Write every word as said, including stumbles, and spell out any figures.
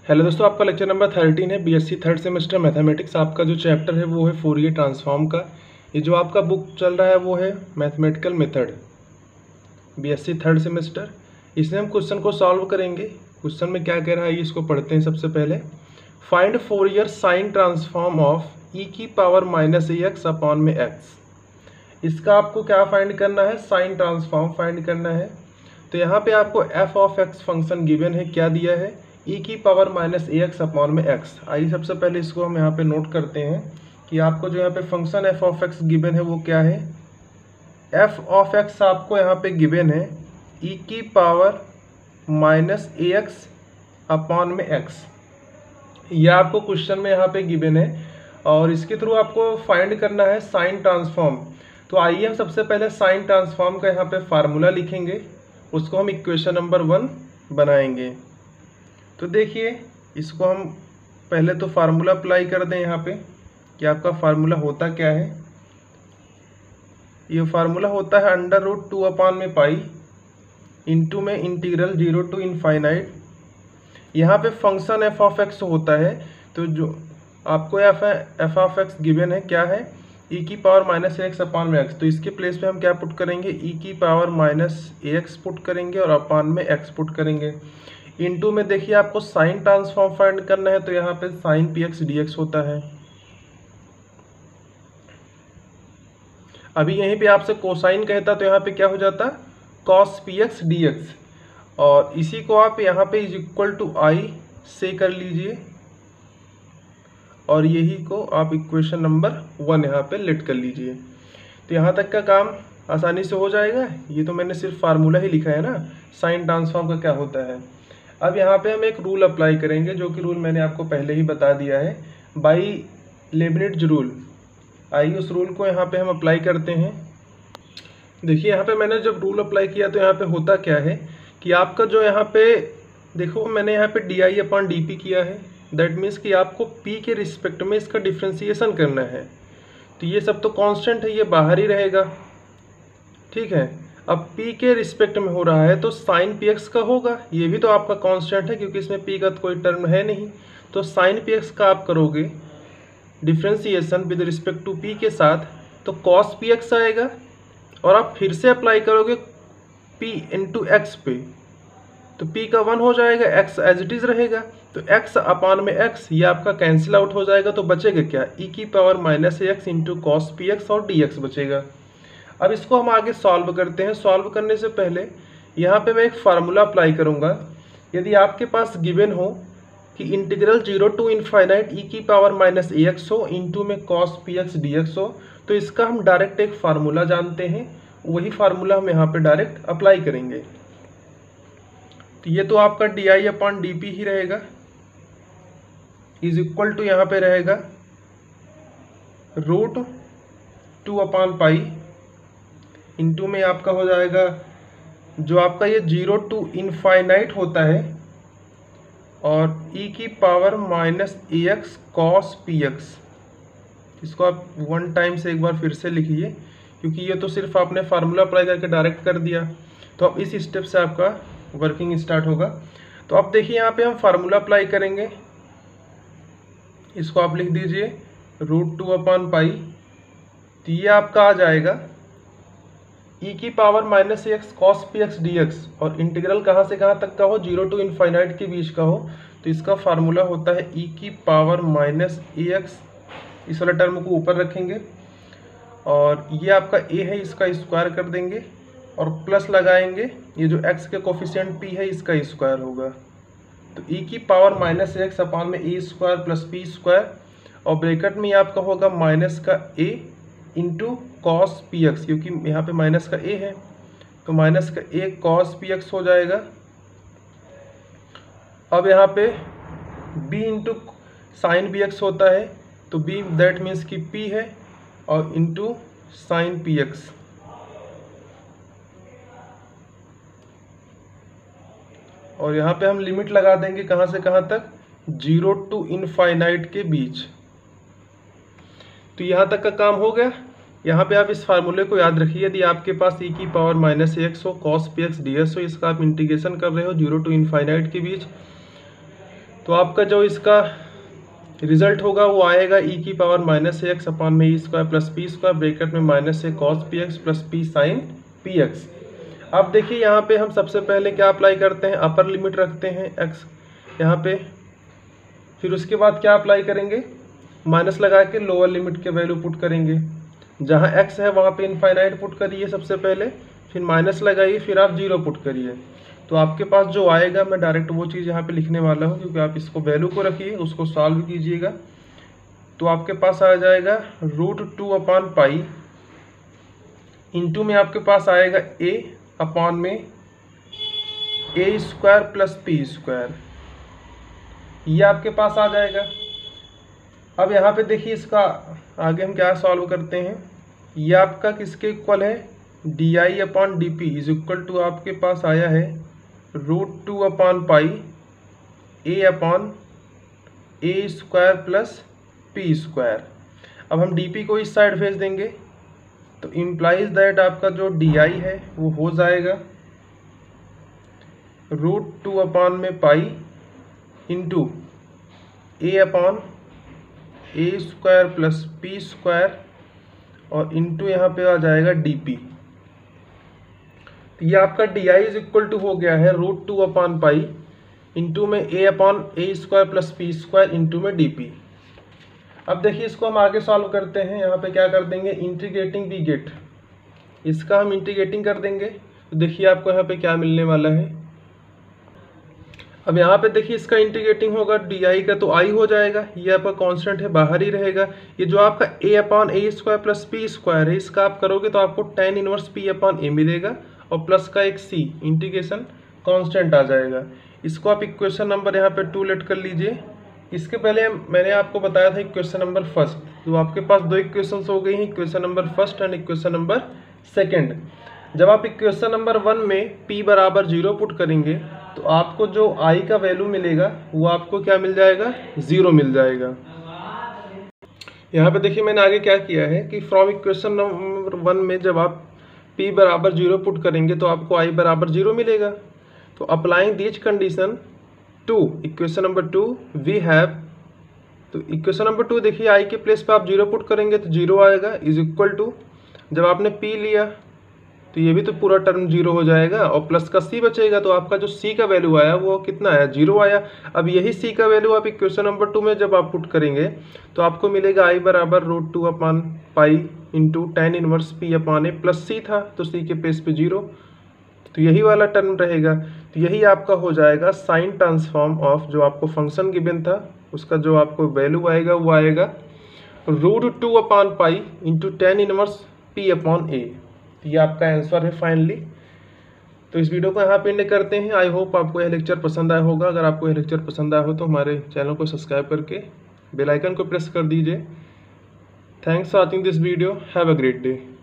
Hello दोस्तों, आपका lecture number thirteen है बीएससी थर्ड सेमेस्टर मैथमेटिक्स। आपका जो चैप्टर है वो है फोरियर ट्रांसफॉर्म का। ये जो आपका बुक चल रहा है वो है mathematical method BSc third semester. इसमें हम क्वेश्चन को सॉल्व करेंगे। क्वेश्चन में क्या कह रहा है ये इसको पढ़ते हैं। सबसे पहले find Fourier sine transform of e की power minus a x upon में एक्स। इसका आपको क्या फाइंड करना है, साइन ट्रांसफॉर्म फाइंड करना है। तो यहाँ पे आपको f of x function given है, क्या दिया है, ई की power minus a x upon में एक्स। आइए सबसे पहले इसको हम यहाँ पे नोट करते हैं कि आपको जो यहाँ पे function f of x given है वो क्या है। एफ ऑफ एक्स आपको यहाँ पे गिवन है ई की power minus a x upon में एक्स। यह आपको क्वेश्चन में यहाँ पे गिवन है और इसके थ्रू आपको फाइंड करना है साइन ट्रांसफॉर्म। तो आइए हम सबसे पहले साइन ट्रांसफॉर्म का यहाँ पे फार्मूला लिखेंगे, उसको हम इक्वेशन नंबर वन बनाएंगे। तो देखिए इसको हम पहले तो फार्मूला अप्लाई कर दें यहाँ पे कि आपका फार्मूला होता क्या है। ये फार्मूला होता है अंडर रूट टू अपॉन में पाई इंटू में इंटीग्रल जीरो टू इनफाइनाइट। यहाँ पे फंक्शन एफ ऑफ एक्स होता है, तो जो आपको f f of x given है क्या है, ई की पावर माइनस एक्स अपॉन में एक्स। तो इसके प्लेस पे हम क्या पुट करेंगे, ई की पावर माइनस एक्स पुट करेंगे और अपॉन में एक्स पुट करेंगे। इनटू में देखिए आपको साइन ट्रांसफॉर्म फाइंड करना है, तो यहाँ पे sine p x d x होता है। अभी यहीं पे आपसे कोसाइन कहता तो यहाँ पे क्या हो जाता, cos p x d x. और इसी को आप यहाँ पे इज इक्वल टू आई से कर लीजिए और यही को आप इक्वेशन नंबर वन यहाँ पे लेट कर लीजिए। तो यहाँ तक का काम आसानी से हो जाएगा। ये तो मैंने सिर्फ फार्मूला ही लिखा है ना, साइन ट्रांसफॉर्म का क्या होता है। अब यहाँ पे हम एक रूल अप्लाई करेंगे, जो कि रूल मैंने आपको पहले ही बता दिया है, बाई लेबनिट्ज रूल। आइए उस रूल को यहाँ पे हम अप्लाई करते हैं। देखिए यहाँ पे मैंने जब रूल अप्लाई किया तो यहाँ पे होता क्या है कि आपका जो यहाँ पे देखो मैंने यहाँ पे d i upon d p किया है। दैट मीन्स कि आपको p के रिस्पेक्ट में इसका डिफ्रेंसिएशन करना है। तो ये सब तो कांस्टेंट है, ये बाहर ही रहेगा, ठीक है। अब p के रिस्पेक्ट में हो रहा है तो साइन पी एक्स का होगा, ये भी तो आपका कांस्टेंट है क्योंकि इसमें p का तो कोई टर्म है नहीं। तो साइन पी एक्स का आप करोगे differentiation with respect to p के साथ, तो कॉस पी एक्स आएगा और आप फिर से अप्लाई करोगे p इंटू एक्स पे, तो p का वन हो जाएगा, x एज इट इज रहेगा। तो x अपान में x ये आपका कैंसिल आउट हो जाएगा, तो बचेगा क्या, e की power minus x into cos p x और डी एक्स बचेगा। अब इसको हम आगे सॉल्व करते हैं। सॉल्व करने से पहले यहाँ पे मैं एक फार्मूला अप्लाई करूँगा। यदि आपके पास गिवन हो कि integral zero to infinite e की पावर माइनस ए एक्स हो इंटू में cos p x d x हो, तो इसका हम डायरेक्ट एक फार्मूला जानते हैं, वही फार्मूला हम यहाँ पे डायरेक्ट अप्लाई करेंगे। तो ये तो आपका d i upon d p ही रहेगा, इज इक्वल टू यहाँ पे रहेगा root two upon pi into में आपका हो जाएगा जो आपका ये जीरो टू इनफाइनाइट होता है और e की power minus a x cos p x. इसको आप वन टाइम से एक बार फिर से लिखिए क्योंकि ये तो सिर्फ आपने फार्मूला अप्लाई करके डायरेक्ट कर दिया। तो अब इस स्टेप से आपका वर्किंग स्टार्ट होगा। तो अब देखिए यहाँ पे हम फार्मूला अप्लाई करेंगे, इसको आप लिख दीजिए रूट टू अपॉन पाई। तो ये आपका आ जाएगा e की power minus x cos p x d x और इंटीग्रल कहाँ से कहाँ तक का हो, जीरो टू इनफाइनाइट के बीच का हो। तो इसका फार्मूला होता है e की पावर माइनस ए एक्स, इस वाले टर्म को ऊपर रखेंगे और ये आपका a है इसका स्क्वायर कर देंगे और प्लस लगाएंगे, ये जो x के कोफिशिएंट p है इसका स्क्वायर होगा। तो e की पावर माइनस एक्स अपॉन में a square plus p square और ब्रैकेट में ये आपका होगा माइनस का a into cos p x, क्योंकि यहाँ पे माइनस का a है तो माइनस का a कॉस पी एक्स हो जाएगा। अब यहाँ पे b into sine b x होता है, तो b दैट मीन्स कि p है और इंटू साइन पी एक्स। और यहाँ पे हम लिमिट लगा देंगे कहाँ से कहाँ तक, जीरो टू इनफाइनाइट के बीच। तो यहाँ तक का काम हो गया। यहाँ पे आप इस फार्मूले को याद रखिए, यदि आपके पास e की पावर माइनस एक्स हो cos p x d x हो, इसका आप इंटीग्रेशन कर रहे हो जीरो टू इनफाइनाइट के बीच, तो आपका जो इसका रिजल्ट होगा वो आएगा ई की power minus a x upon में e square plus p square bracket में minus a cos p x plus p sine p x. अब देखिए यहाँ पे हम सबसे पहले क्या अप्लाई करते हैं, अपर लिमिट रखते हैं एक्स यहाँ पे, फिर उसके बाद क्या अप्लाई करेंगे, माइनस लगा के लोअर लिमिट के वैल्यू पुट करेंगे। जहाँ एक्स है वहाँ पे इनफाइनाइट पुट करिए सबसे पहले, फिर माइनस लगाइए, फिर आप जीरो पुट करिए। तो आपके पास जो आएगा, मैं डायरेक्ट वो चीज़ यहाँ पे लिखने वाला हूँ क्योंकि आप इसको वैल्यू को रखिए, उसको सॉल्व कीजिएगा। तो आपके पास आ जाएगा root two upon pi into में आपके पास आएगा ए अपॉन में a square plus p square, ये आपके पास आ जाएगा। अब यहाँ पे देखिए इसका आगे हम क्या सॉल्व करते हैं, ये आपका किसके इक्वल है, d i upon d p is equal to आपके पास आया है root two upon pi a upon a square plus p square. अब हम डी पी को इस साइड भेज देंगे तो इम्प्लाइज दैट आपका जो डी आई है वो हो जाएगा रूट टू अपॉन में pi into a upon a square plus p square और इंटू यहाँ पे आ जाएगा डी पी। तो ये आपका d i is equal to हो गया है root two upon pi into में a upon a square plus p square into में डी पी। अब देखिए इसको हम आगे सॉल्व करते हैं, यहाँ पे क्या कर देंगे, इंटीग्रेटिंग वी गेट, इसका हम इंटीग्रेटिंग कर देंगे। तो देखिए आपको यहाँ पे क्या मिलने वाला है, अब यहाँ पे देखिए इसका इंटीग्रेटिंग होगा डी आई का तो आई हो जाएगा, ये आपका कांस्टेंट है बाहर ही रहेगा। ये जो आपका a upon a square plus p square है इसका आप करोगे तो आपको tan inverse p upon a मिलेगा और प्लस का एक सी इंटीग्रेशन कांस्टेंट आ जाएगा। इसको आप इक्वेशन नंबर यहाँ पे टू लेट कर लीजिए। इसके पहले मैंने आपको बताया था इक्वेशन नंबर फर्स्ट, तो आपके पास दो इक्वेशन हो गई हैं, equation number first and equation number second. जब आप इक्वेशन नंबर वन में p बराबर जीरो पुट करेंगे तो आपको जो i का वैल्यू मिलेगा वो आपको क्या मिल जाएगा, ज़ीरो मिल जाएगा। यहाँ पे देखिए मैंने आगे क्या किया है कि फ्रॉम इक्वेशन नंबर वन में जब आप p बराबर जीरो पुट करेंगे तो आपको i बराबर जीरो मिलेगा। तो applying this condition to equation number two we have, तो इक्वेशन नंबर टू देखिए i के प्लेस पे आप जीरो पुट करेंगे तो जीरो आएगा इज इक्वल टू, जब आपने p लिया तो ये भी तो पूरा टर्म जीरो हो जाएगा और प्लस का c बचेगा, तो आपका जो c का वैल्यू आया वो कितना आया, जीरो आया। अब यही c का वैल्यू आप इक्वेशन नंबर टू में जब आप पुट करेंगे तो आपको मिलेगा i बराबर root two upon pi into tan inverse p upon a plus c था तो c के प्लेस पे जीरो, तो यही वाला टर्म रहेगा। तो यही आपका हो जाएगा साइन ट्रांसफॉर्म ऑफ जो आपको फंक्शन गिवन था उसका जो आपको वैल्यू आएगा वो आएगा root two upon pi into tan inverse p upon a. ये आपका आंसर है फाइनली। तो इस वीडियो को यहाँ पे एंड करते हैं। आई होप आपको यह लेक्चर पसंद आया होगा। अगर आपको यह लेक्चर पसंद आया हो तो हमारे चैनल को सब्सक्राइब करके बेल आइकन को प्रेस कर दीजिए। Thanks for watching this video, have a great day.